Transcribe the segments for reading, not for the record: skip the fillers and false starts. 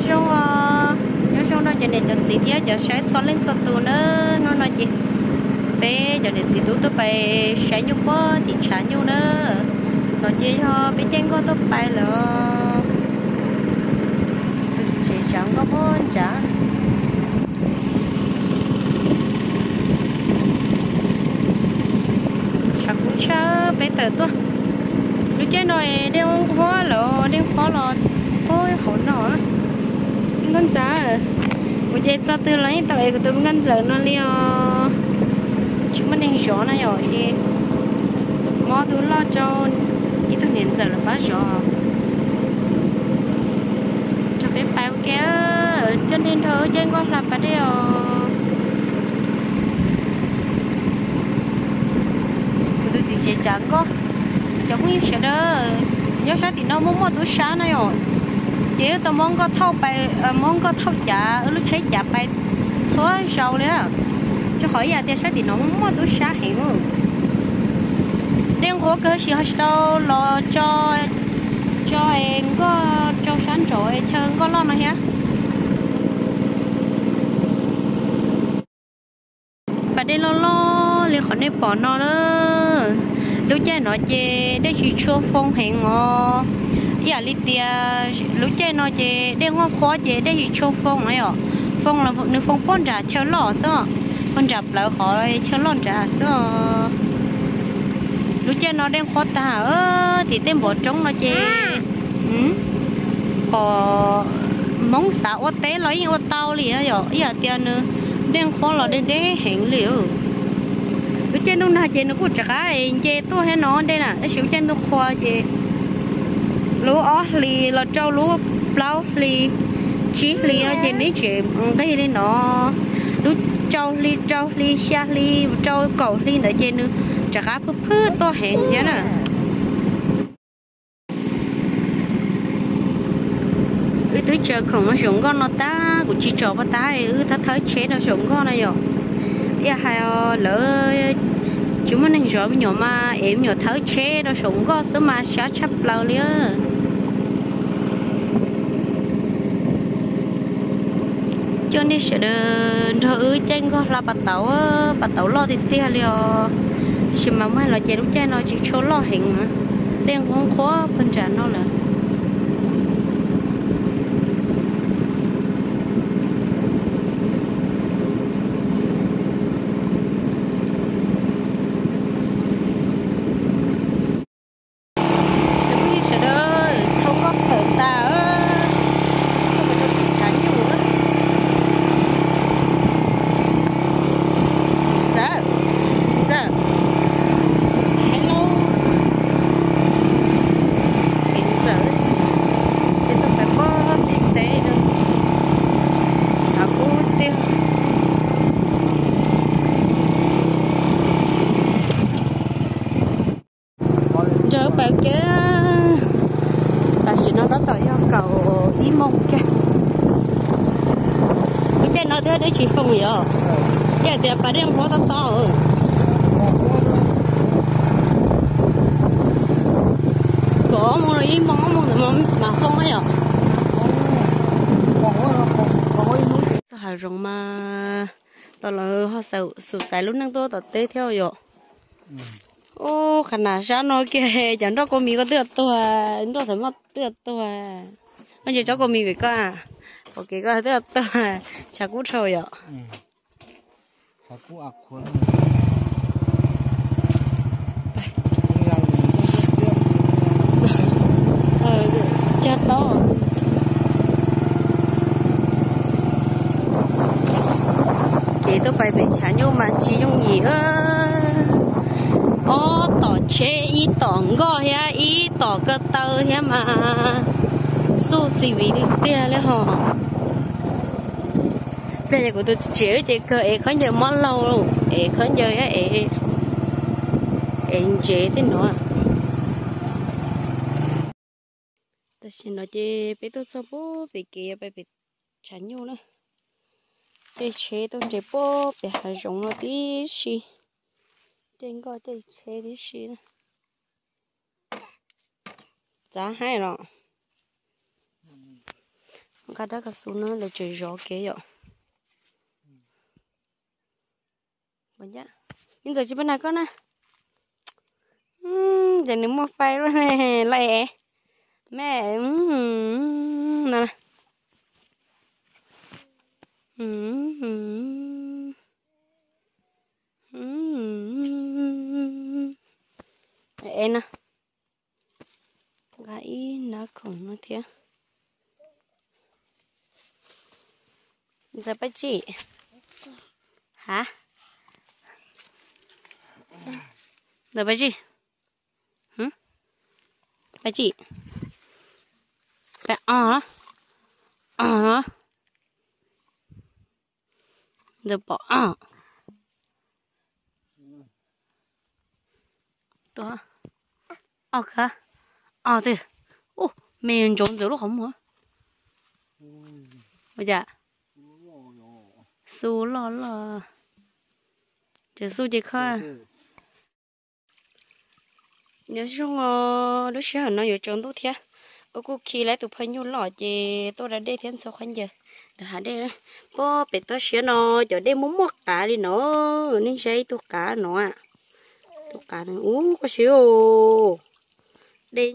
xong nhớ xong nó cho nên cho gì thế cho sáng xoắn lên xoắn tù nữa nó nói gì bé cho nên gì tôi bay sáng nhung quá thì sáng nhung nữa nó chơi ho bé chen có tôi bay là tôi chỉ chẳng có muốn trả chắc cũng chả bé tờ tôi lúc chơi nói đeo khó lo ôi hổn nọ ngân giá một chơi cho tôi lấy tao ấy của tôi ngân giờ nó liêu chứ mình đang gió này rồi thì mò tôi lo cho ít tôi hiện giờ là phá gió cho bé bao kéo cho nên thôi chơi con làm phải đeo tôi chỉ chơi chẳng có giống như sẽ đó nhớ sao thì nó muốn mua túi sáng này rồi chỉ tôi muốn có thâu bài muốn có thâu chả lúc chơi chả bài số sầu nữa cho khỏi giờ thì sao thì nó muốn mua túi sáng hiểu đêm của cơ sĩ đâu lo cho em có cho sáng rồi chân có lo mà nhá bà đi lo liền khỏi đây bỏ nó nữa lúc chơi nó chơi để chỉ cho phong hẹn ngò giờ đi tia lúc chơi nó chơi để ngon khó chơi để chỉ cho phong này ạ phong là nữ phong phong trả theo lọ sao phong trả lại khỏi theo lọ trả sao lúc chơi nó đem khó ta thì đem bỏ trống nó chơi có móng xả ô té lấy ô tao liền á giờ tia nữa đem khó là để hẹn liệu cái trên tôi nào chơi nó cũng chả cái chơi tôi hay nó đây nè cái xíu trên tôi khoa chơi lúa ó lì là trâu lúa plau lì chí lì nó chơi đấy chơi cái gì nó lúa trâu lì xa lì trâu cầu lì để chơi nữa chả cái phứ to hẹn thế nè tới chờ không nó xuống con nó ta của chị trò bắt ta ta thấy chế nó xuống con này rồi giờ hay lỡ chúng mình nên rồi bây giờ mà em nhỏ thấy chế nó xuống con số mà sẽ chấp lâu liền cho nên sẽ đơn rồi trên con là bắt tàu lo thì tia liền chỉ mà mới là chế đúng chế nó chỉ cho lo hình mà đen không khó phân trả nó là bạn kia là sự nó có tội cho cầu ý mông kia cái trên nó thế đấy chỉ không hiểu cái đẹp bà đem phố to rồi có một ý mông mà không ấy à sao hả rồng mà tao là họ sụt sải lúc năng tôi tao té theo rồi ô khả năng sao nó kia chẳng cho cô mi có được tôi nó phải mất được tôi bây giờ cho cô mi về coi ok coi được tôi chả cút rồi ạ chả cút ác khuôn chết đó chị tôi phải bị trả nhau mà chỉ trong gì tỏ chế ý tỏ ngõ ha ý tỏ cơ tơ ha mà su xì vị đi tia lấy họ bây giờ của tôi chế chế cơ ấy khó nhớ món lâu luôn ấy khó nhớ ấy chế thế nữa tôi xin nói chế bé tôi sao bố về kia bé bị trả nhau nữa để chế tôi chế bố để hai giống nó tí xí trên coi đây chế đi xí giá hay rồi cái đó cái số nó là chơi gió kế rồi bây giờ bây giờ chỉ bên này con nè giờ nếu mà phải rồi này lại mẹ nè em nè gãy nó không nó thiệt giờ bắt chị hả giờ bắt chị bắt chị bắt giờ bỏ đó cả từ ô mình trồng rồi không hả bây giờ số lo chỉ số chỉ khai nhớ chung lúc sáng nó ở trongตู้thiệt ở cô khi lấy tụi phải nhu lọ chị tôi đã để thêm số khoản giờ từ hà đây bố bị tôi xé nó giờ đây muốn mua cá đi nó nên xây tụi cá nó à tụi cá này có xíu đi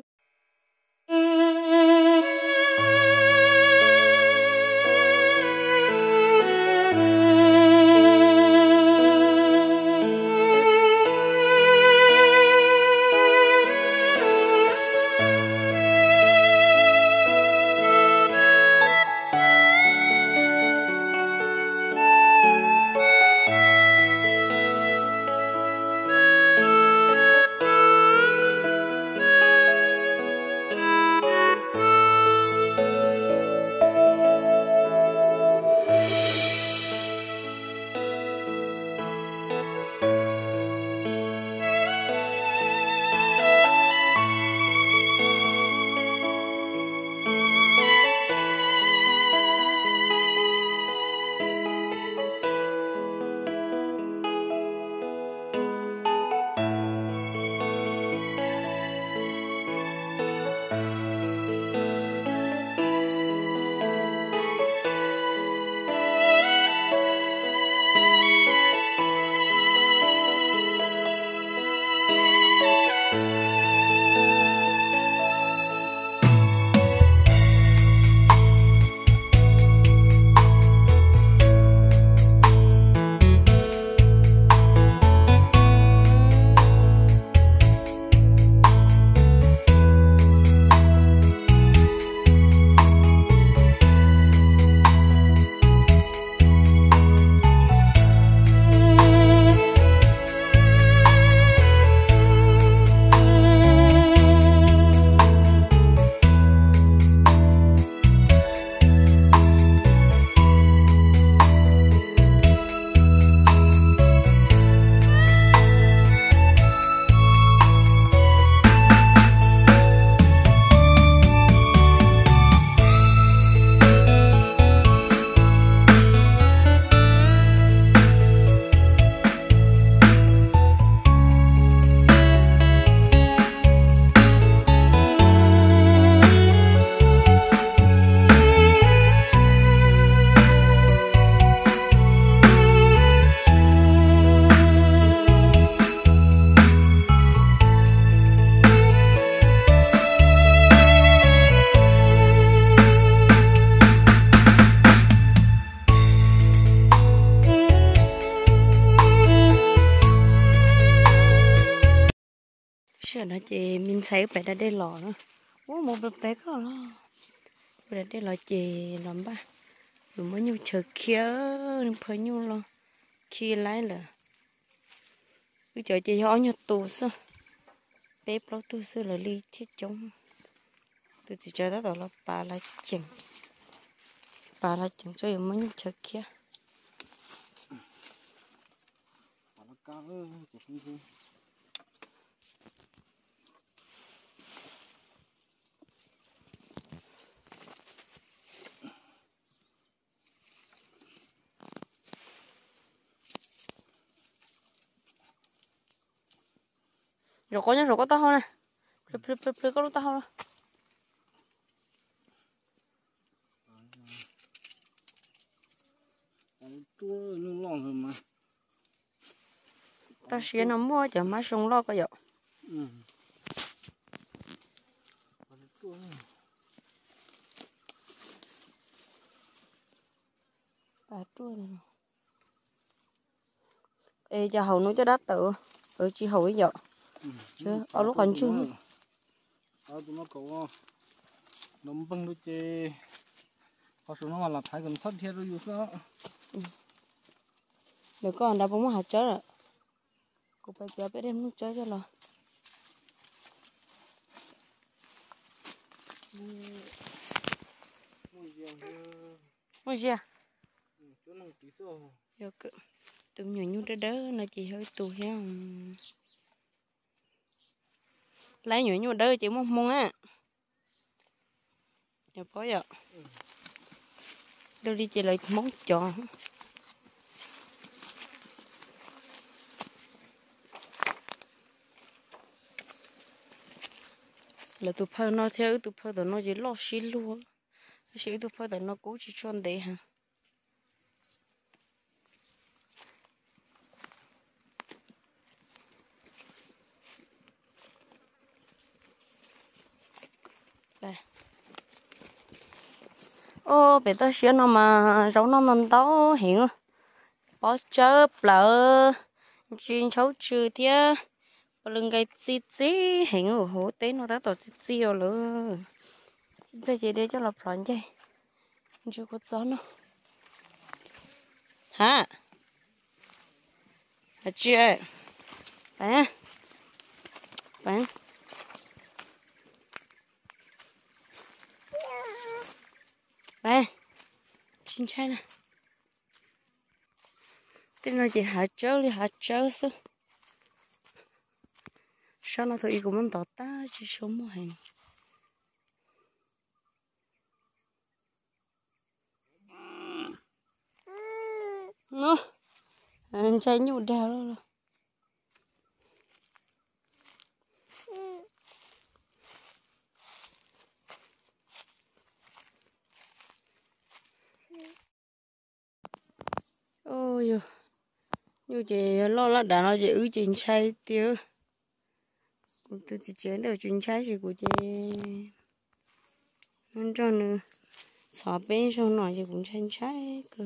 Sợ nó chị mình thấy phải đã đây lò nữa một bé có lo phải đây lò chị làm ba rồi mới nhu chờ kia nên phải nhu lo khi lái là cứ chờ chị họ nhặt tù sao bếp lo tù sao là ly thiết chống tôi chỉ chờ đó là bà là chừng cho mới nhu chờ kia rồi có nhá rồi có tao này có lúc tao tua nó lon rồi mà ta xía nó mua cho má sung lo cái vậy bà tua này ê cho hầu nó cho đắt tự chỉ hầu ấy vậy chứ ở lúc còn chưa tụi nó cậu nấm bông đôi chê họ số nó mà là thái gần sắt thiệt rồi yêu sao được con đã bông hạt chớ rồi cô phải chờ bé đem nước chớ cho là mua gì à giờ cứ tụi nhỏ nhú đỡ đỡ nó chỉ hơi tù heo lấy nhỏ nhú đỡ chỉ mong mong á giờ có vậy đâu đi chỉ lấy món chó là tụi phơi nó theo tụi phơi tụi nó chỉ lo xí luôn xí tụi phơi tụi nó cố chỉ chọn đấy hả đây ô bé tao xí nó mà giống nó nằm tao hiện bỏ chớp lỡ chuyên cháu trừ thia lưng cái chi chi hình ở hồ tế nó đã tổ chi chi rồi luôn bây giờ để cho là phòn chơi chưa có gió nữa hả hả chưa bạn bạn bạn xin chào nè tên là gì hả cháu đi hả cháu sao sao nó thôi cũng muốn tỏ ta chỉ sống một hành nó anh trai nhủ đào rồi ôi yo như chị lo lắng đã nó chị ứ chuyện trai tiêu tôi chỉ chuyển được chuyện trai gì của chị nên cho nữa xóa bên xong nói chị cũng tranh trai cơ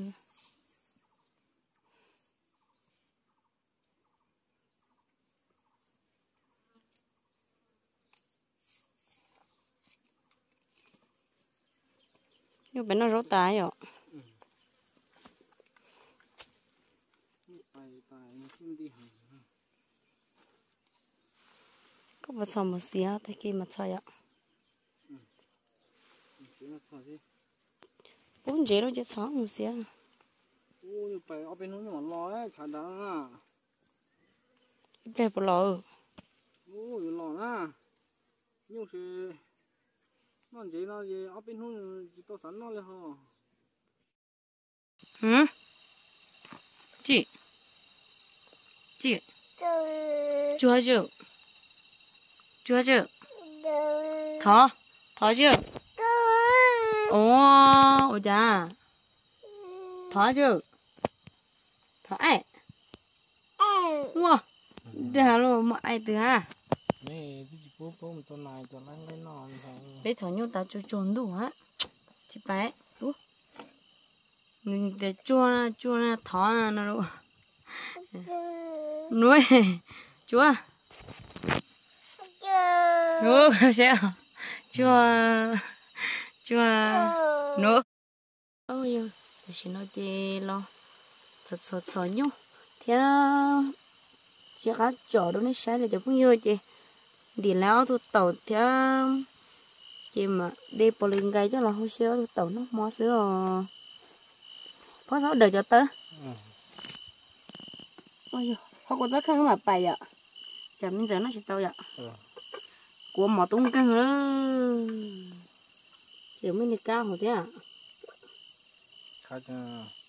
nhưng bên nó rốt tái rồi có một sòng một xía thấy kia mà chơi ạ bốn chế đâu chứ sáu một xía ui phải ở bênนู้นmà lo chả đáng à đẹp bò lò ui lo à nhưng thì nó gì nó gì ở bênนู้นchỉ to sẵn nóเลยhả chị chúa chưa thỏ chưa ồ cha thỏ chưa thỏ ai wow đã luôn mà ai từ ha nè cái bố một tuần này tuần lăng lên nòn bé thỏ nhau ta cho trốn đủ á chị bé đủ mình để chua thỏ nó đủ nuôi chúa sao chua nữa ôi yo thì xin nói đi lo sợ nhung thế chỉ cá chở đâu nó sai là cho cũng nhiều chị đi lao thu tàu thế chị mà đi bò lên gai cho là hồi xưa thu tàu nó mò xưa có sao đợi cho tớ ôi yo họ có rất khăn mà bài ạ chả bây giờ nó chỉ tao ạ của mỏ tung căng nữa chỉ mới đi cao hả thế à khai cho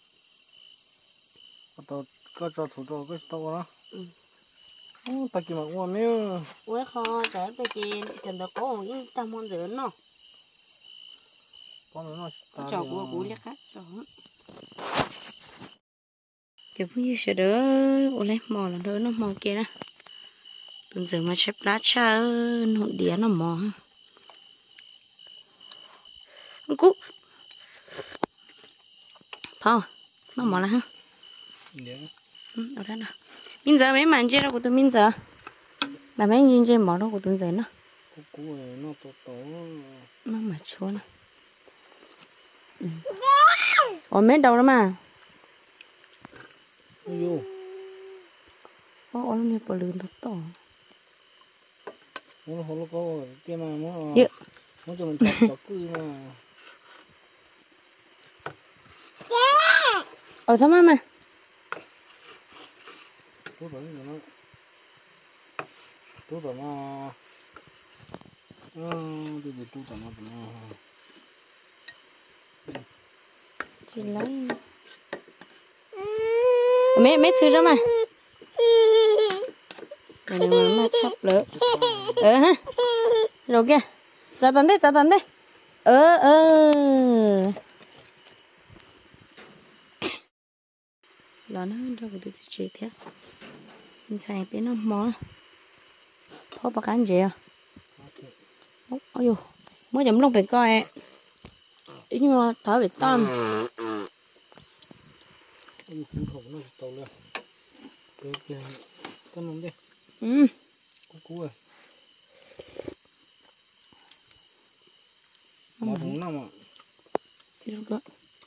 tao có cho thủ đô cái tao đó ta kêu mà uống miếng uống kho trái bây giờ cần được có những tam món rửa nó chọc của bố liếc khác chọc kiểu như sẽ đỡ ô lấy mò là đỡ nó mò kia nè tuần giờ mà chép lá cha nội địa nó mò cú Paul nó mò là ha ở đây nè bây giờ mấy màn chơi đâu của tôi bây giờ bà mấy nhìn chơi mò đâu của tôi giờ nó nó to nó mà chua nè ở mấy đầu đó mà vô nó như bờ lươn to nó không có cái mà nó cho mình chọc cứ mà ở sao mà tôi bảo nó tôi bảo nó chị lấy mấy thứ đó mà rồi mà chọc lỡ ha rồi kìa ra tận đây nó đâu có được chơi thế mình xài bên nó mỏ phô bạc ăn gì à ôi呦mới chấm lông phải coi nhưng mà thở bị to nó to lên cái con nó đi cú ơi mà thằng nào mà thì có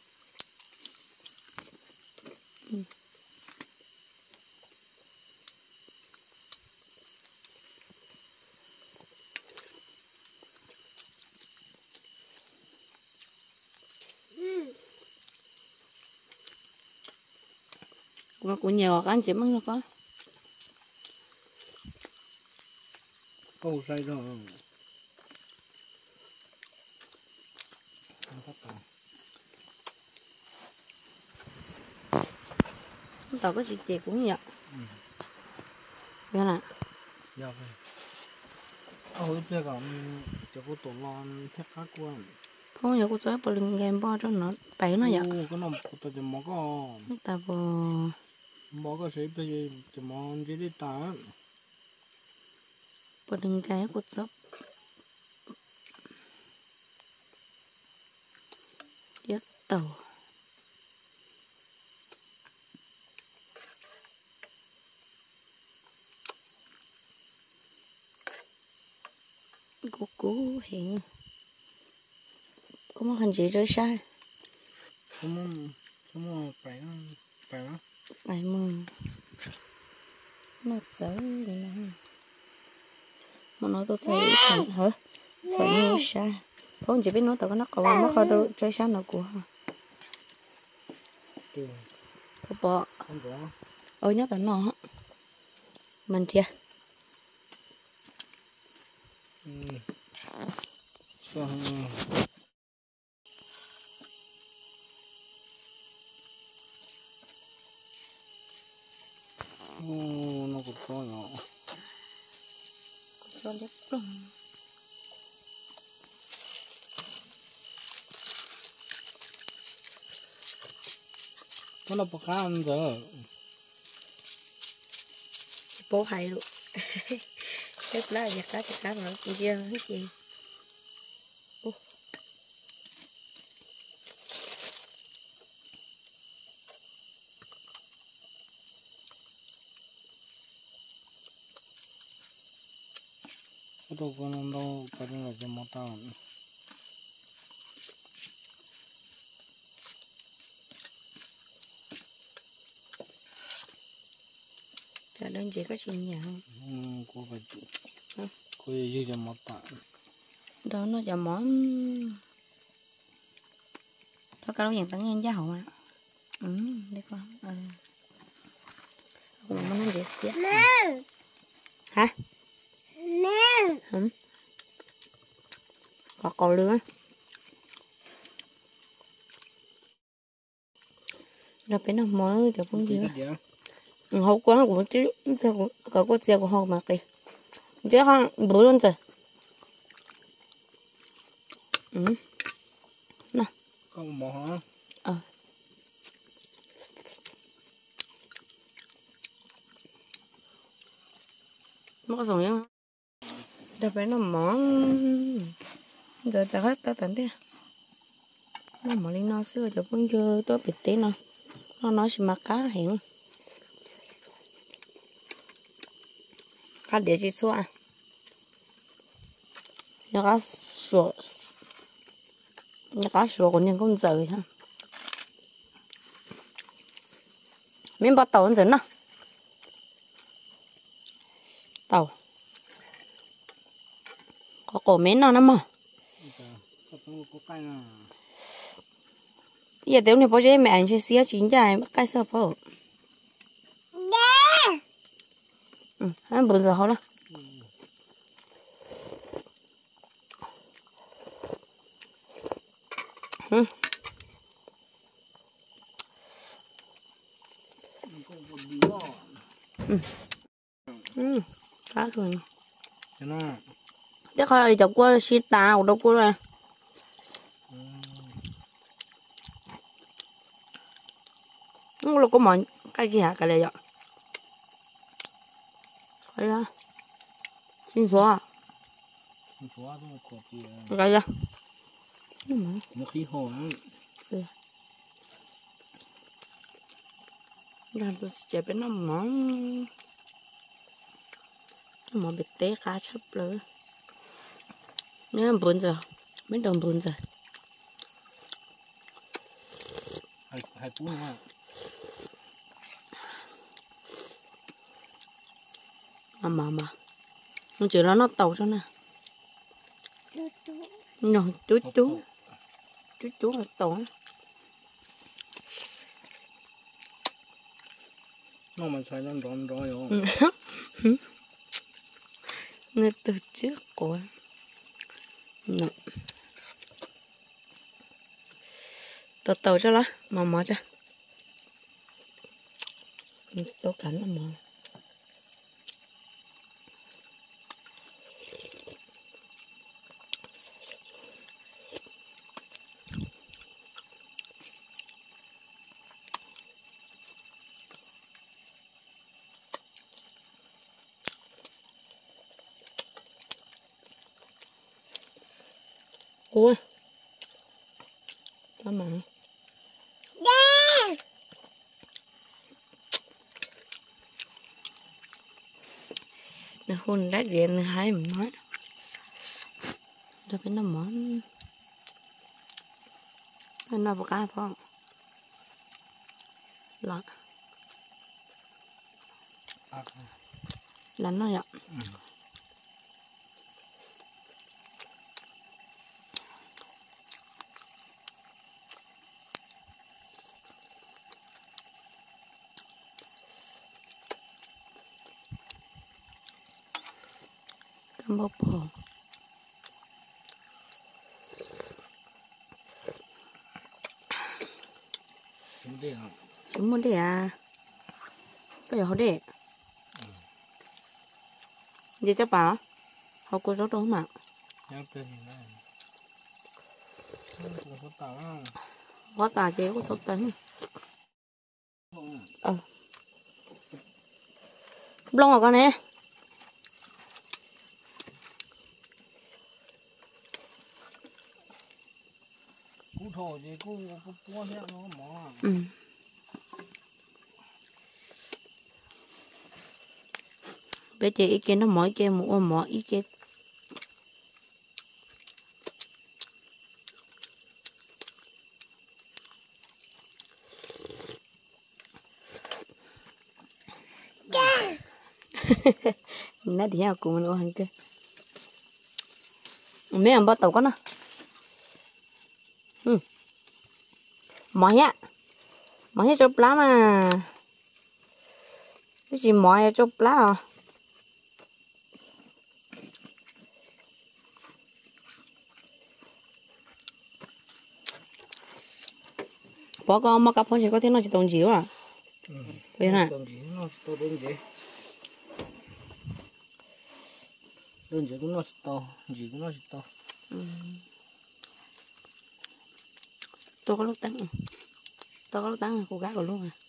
mà cũng nhiều anh chị măng nó câu say rồi tao có chị cũng vậy vậy nè dạ vậy hồi trước còn cho cô tổ lon thép khác quan không giờ cô chơi bờ lưng game bo cho nó bảy nó vậy cái nó tôi chỉ mò có ta bò mò có sẽ bây giờ mò chỉ đi tả bờ lưng cái cô chớp yết tàu cú hiện có một hình gì rơi sai không phải nó ai mà nó dở đi nè mà nói tôi chơi ít hả chơi nhiều sai không chỉ biết nói tao có nó cầu nó coi đâu chơi sai nào của hả bỏ ôi nhớ tao nó mình chưa nó cũng to nhỏ cho đẹp lắm nó là bạc ăn rồi bố hay luôn rất là giặt cá mà cũng chưa hết gì cái đồ con đâu cái này là cho món tao chả đơn chỉ có chuyện nhà không cô phải cô gì cho món tao đó nó cho món thôi cái đâu nhận tặng nghe giá hậu mà đây con còn món ăn gì xía hả có cầu lươn rồi bên nào mới kiểu cũng gì hậu quá của chứ có xe của họ mà kì chứ không bự luôn rồi nè Con bò hả? Nó có dùng nhá. Đợt bé nó món giờ chắc hết tao tận đi. Nó món lên nó xưa cho cũng chưa tôi bị tí nó nói chỉ mặc cá hẹn cá để chỉ xua nhà cá sủa của nhân công giờ ha miếng bắt tàu nó tàu có cổ miếng nào mà giờ tiểu này bao giờ mẹ anh chơi xía chín dài cái sao phở anh bữa giờ hả cá rồi chắc là chọc qua xí tàu đâu qua rồi nó có món cái gì hả cái này vậy cái đó xin số à cái đó nó khí hồ làm tôi chạy bên nó món bị té cá chấp rồi nhớ buồn giờ mấy đồng buồn giờ hai cú nữa mà nó chỉ nó tàu cho nè nó chú là tàu nó mà xoay nó rón rồi nó từ trước của nó tàu cho nó mà cho tàu cắn là mà ủa sao mà nó hôn đá điện hai mình nói rồi cái nó món nó bạc cá phong lạ đánh nó vậy bốc bò chúng muốn để à cái gì để gì cho bà họ có rất đúng mà có tà chế có số tính lông rồi con nè thổ gì cô có theo nó mỏ bây giờ ý kiến nó mỏi kia mỏ ý kiến nó đi học cùng nó hàng kia mấy anh bắt tàu con à mỏi chụp lá mà cái gì mỏi chụp lá à bỏ con mà cặp con chỉ có thể nó chỉ tồn dữ à vậy nè đơn giản cũng nó to gì cũng nó to tôi có lúc tăng cô gái của luôn à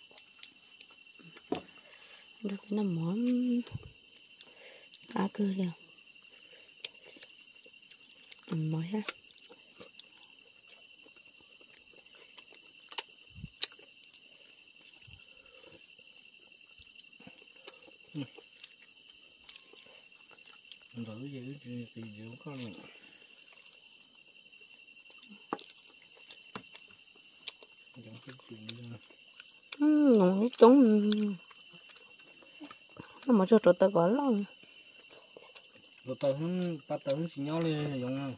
được cái nằm món cá cơ liền mỏi ha đỡ gì thì dữ con này ngon chúng nó mà cho tao gọi lắm rồi tao không xí nhau lên giống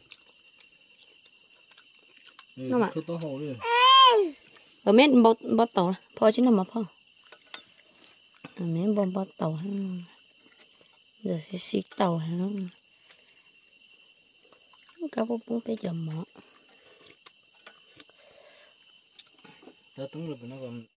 nó mà cứ tao hồ đi ở mấy bát tàu thôi chứ nó mà thôi ở mấy bát tàu giờ sẽ xịt tàu hả cá bông bông cái chầm mỏ tao tưởng là nó còn